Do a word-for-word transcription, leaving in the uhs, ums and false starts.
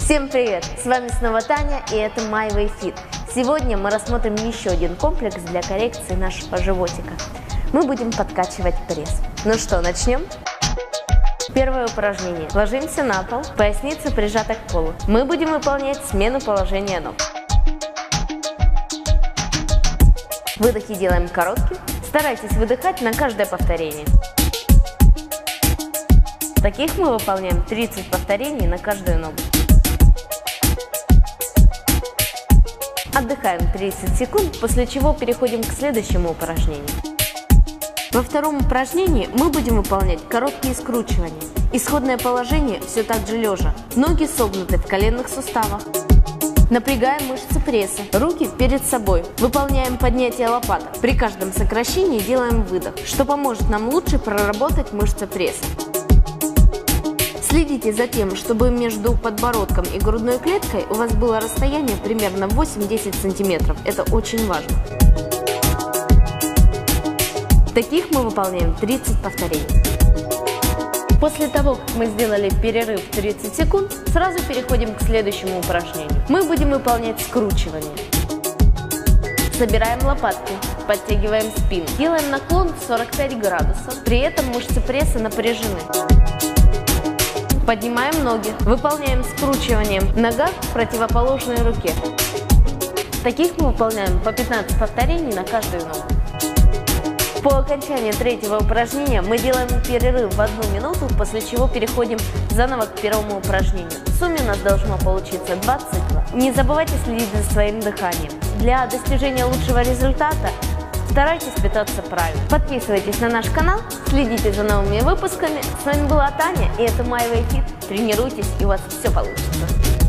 Всем привет! С вами снова Таня, и это MyWayFit. Сегодня мы рассмотрим еще один комплекс для коррекции нашего животика. Мы будем подкачивать пресс. Ну что, начнем? Первое упражнение. Ложимся на пол, поясница прижата к полу. Мы будем выполнять смену положения ног. Выдохи делаем короткие. Старайтесь выдыхать на каждое повторение. Таких мы выполняем тридцать повторений на каждую ногу. Отдыхаем тридцать секунд, после чего переходим к следующему упражнению. Во втором упражнении мы будем выполнять короткие скручивания. Исходное положение все так же лежа. Ноги согнуты в коленных суставах. Напрягаем мышцы пресса, руки перед собой. Выполняем поднятие лопаток. При каждом сокращении делаем выдох, что поможет нам лучше проработать мышцы пресса. Следите за тем, чтобы между подбородком и грудной клеткой у вас было расстояние примерно восемь-десять сантиметров. Это очень важно. Таких мы выполняем тридцать повторений. После того, как мы сделали перерыв тридцать секунд, сразу переходим к следующему упражнению. Мы будем выполнять скручивание. Собираем лопатки, подтягиваем спину. Делаем наклон в сорок пять градусов, при этом мышцы пресса напряжены. Поднимаем ноги, выполняем скручивание нога к противоположной руке. Таких мы выполняем по пятнадцать повторений на каждую ногу. По окончании третьего упражнения мы делаем перерыв в одну минуту, после чего переходим заново к первому упражнению. В сумме у нас должно получиться два цикла. Не забывайте следить за своим дыханием. Для достижения лучшего результата старайтесь питаться правильно. Подписывайтесь на наш канал, следите за новыми выпусками. С вами была Таня, и это MyWayFit. Тренируйтесь, и у вас все получится.